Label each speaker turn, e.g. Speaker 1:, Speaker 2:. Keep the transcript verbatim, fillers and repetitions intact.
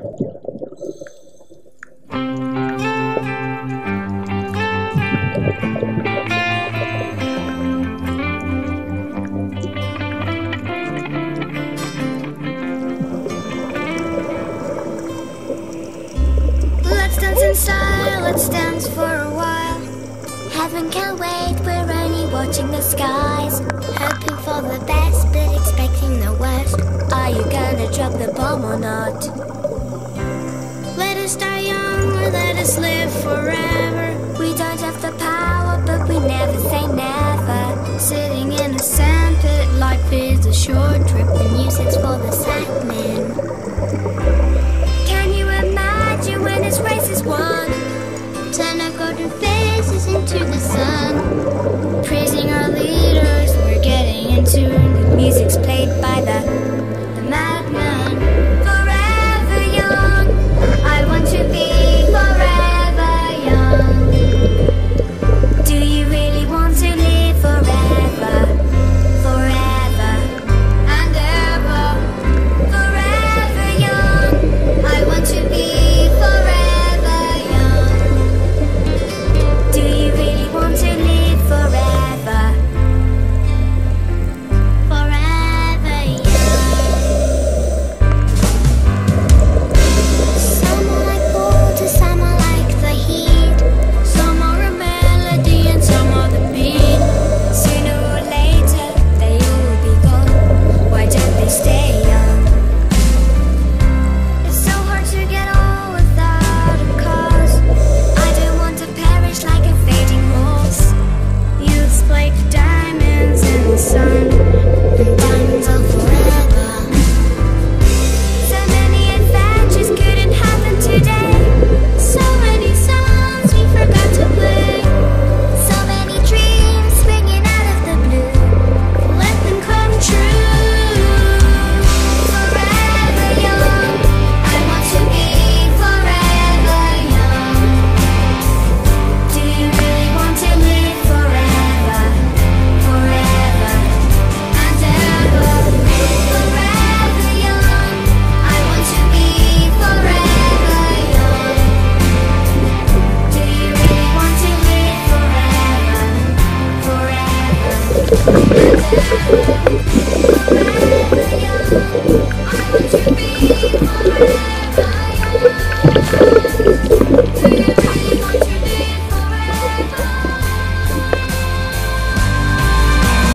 Speaker 1: Let's dance in style, let's dance for a while. Heaven can't wait, we're only watching the skies. Hoping for the best, but expecting the worst. Are you gonna drop the bomb or not? Let us die young or let us live forever. We don't have the power, but we never say never. Sitting in a sandpit, life is a short trip. The music's for the sad men. Can you imagine when this race is won? Turn our golden faces into the sun. Praising our leaders, we're getting into the music's played by the